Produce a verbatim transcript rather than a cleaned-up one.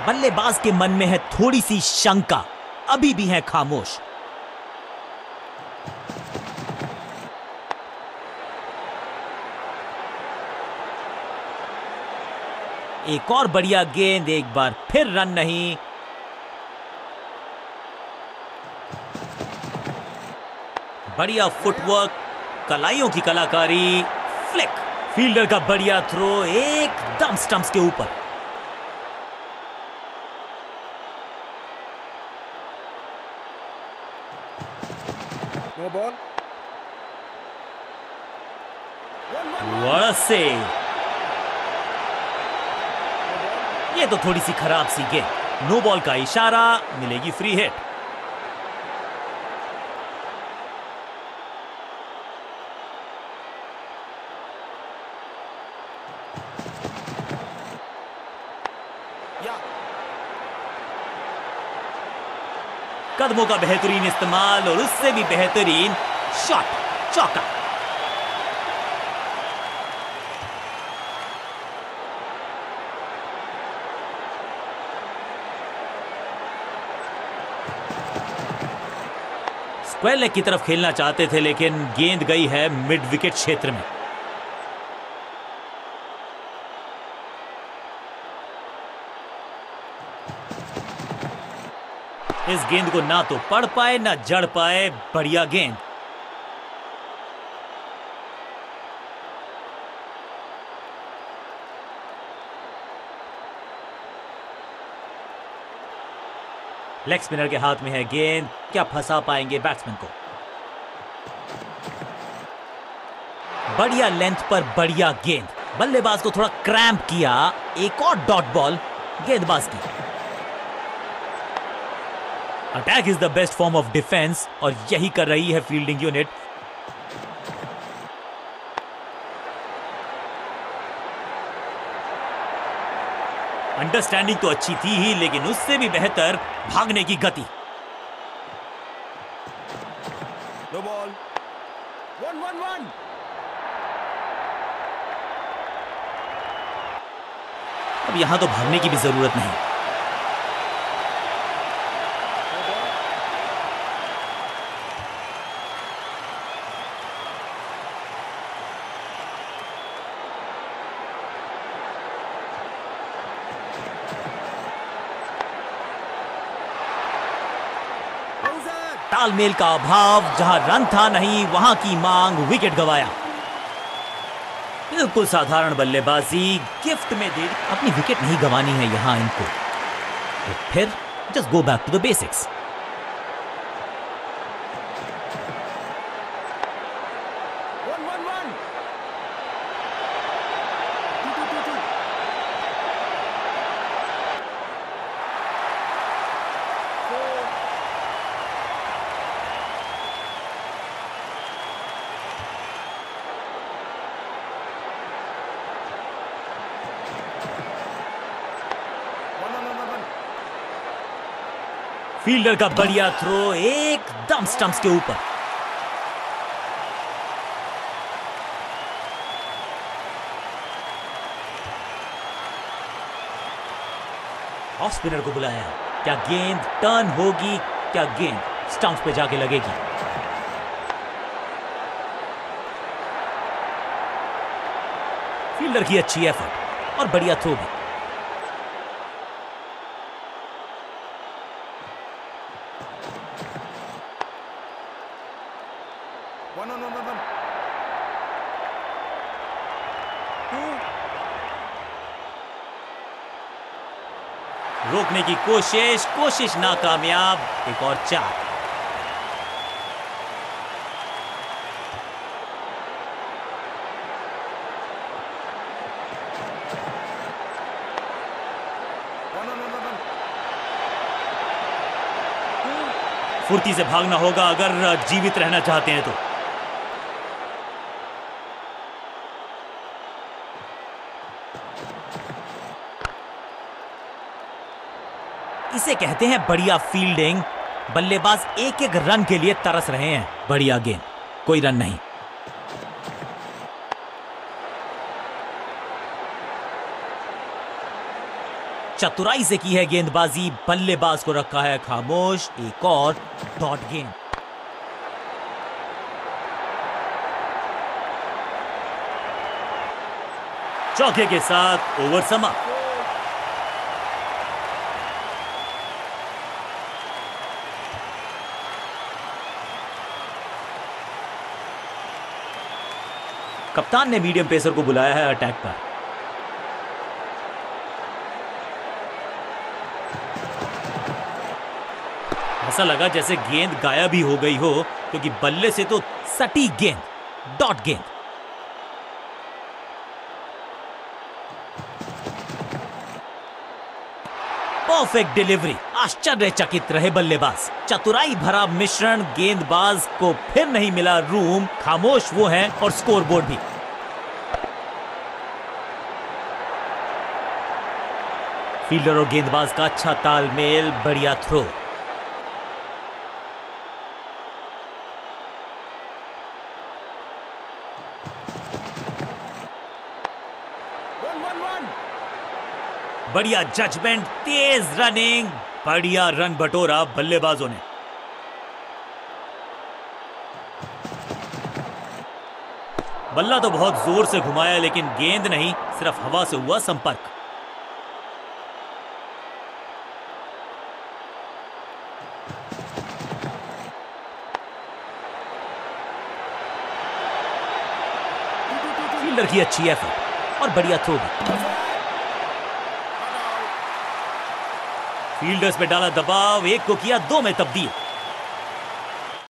बल्लेबाज के मन में है थोड़ी सी शंका, अभी भी है खामोश। एक और बढ़िया गेंद, एक बार फिर रन नहीं। बढ़िया फुटवर्क, कलाइयों की कलाकारी, फ्लिक, फील्डर का बढ़िया थ्रो, एकदम स्टंप्स के ऊपर। No ball. What a save. ये तो थोड़ी सी खराब सी गेंद। नो बॉल का इशारा, मिलेगी फ्री हिट। कदमों का बेहतरीन इस्तेमाल और उससे भी बेहतरीन शॉट, चौका। स्क्वायर लेग की तरफ खेलना चाहते थे, लेकिन गेंद गई है मिड विकेट क्षेत्र में। इस गेंद को ना तो पढ़ पाए ना जड़ पाए। बढ़िया गेंद। लेग स्पिनर के हाथ में है गेंद, क्या फंसा पाएंगे बैट्समैन को। बढ़िया लेंथ पर बढ़िया गेंद, बल्लेबाज को थोड़ा क्रैम्प किया। एक और डॉट बॉल गेंदबाज की। Attack is the best form of defence और यही कर रही है फील्डिंग यूनिट। अंडरस्टैंडिंग तो अच्छी थी ही, लेकिन उससे भी बेहतर भागने की गति। No ball. One one one. अब यहां तो भागने की भी जरूरत नहीं। तालमेल का अभाव, जहां रन था नहीं वहां की मांग, विकेट गवाया। बिल्कुल साधारण बल्लेबाजी गिफ्ट में दे, अपनी विकेट नहीं गंवानी है यहां इनको। तो फिर just go back to the basics. Fielder का बढ़िया थ्रो, एकदम स्टंप्स के ऊपर। ऑफ स्पिनर को बुलाया। क्या गेंद टर्न होगी? क्या गेंद स्टंप्स पे जाके लगेगी? फील्डर की अच्छी एफर्ट और बढ़िया थ्रो भी। रोकने की कोशिश, कोशिश नाकामयाब। एक और चार। फुर्ती से भागना होगा अगर जीवित रहना चाहते हैं तो। इसे कहते हैं बढ़िया फील्डिंग। बल्लेबाज एक एक रन के लिए तरस रहे हैं। बढ़िया गेंद, कोई रन नहीं। चतुराई से की है गेंदबाजी, बल्लेबाज को रखा है खामोश। एक और डॉट गेंद। चौके के साथ ओवर समाप्त। कप्तान ने मीडियम पेसर को बुलाया है अटैक पर। ऐसा लगा जैसे गेंद गायब ही हो गई हो, क्योंकि बल्ले से तो सटीक गेंद, डॉट गेंद। परफेक्ट डिलीवरी, आश्चर्यचकित रहे बल्लेबाज। चतुराई भरा मिश्रण, गेंदबाज को फिर नहीं मिला रूम। खामोश वो हैं और स्कोरबोर्ड भी। फील्डर और गेंदबाज का अच्छा तालमेल, बढ़िया थ्रो। बढ़िया जजमेंट, तेज रनिंग, बढ़िया रन बटोरा बल्लेबाजों ने। बल्ला तो बहुत जोर से घुमाया, लेकिन गेंद नहीं, सिर्फ हवा से हुआ संपर्क। फील्डर की अच्छी एफर्ट और बढ़िया थ्रो भी। फील्डर्स पे डाला दबाव, एक को किया दो में तब्दील।